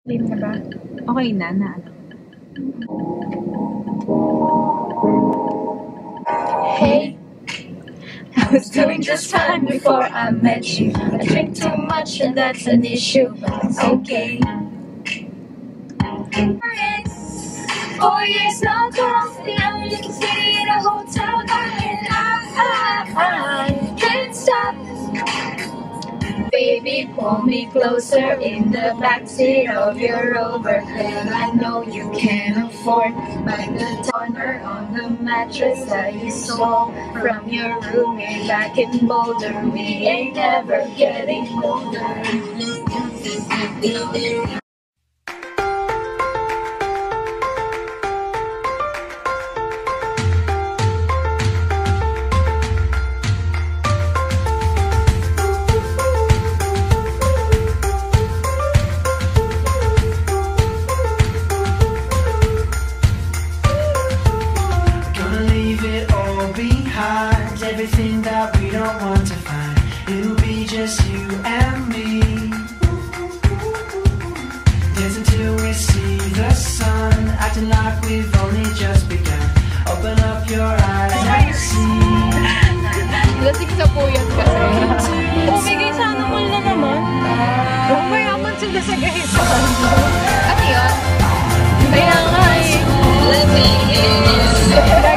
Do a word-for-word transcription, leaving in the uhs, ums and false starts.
Game na ba? Okay na, na ano. Hey, I was doing just fine before I met you. I drink too much and that's an issue, but it's okay. Four years not coffee, now you can stay in a hotel and I, I, I can't stop. Baby, pull me closer in the backseat of your Rover that I know you can't afford. By the toner on the mattress that you stole from your roommate back in Boulder, we ain't never getting older. Everything that we don't want to find, it'll be just you and me. Dance until we see the sun, acting like we've only just begun. Open up your eyes and see. Lasing sa puyat kasi. Umigay sana mo na naman. Huwag mayaman sila sa gahisan. Ano yun? Kaya nga eh. Let me in.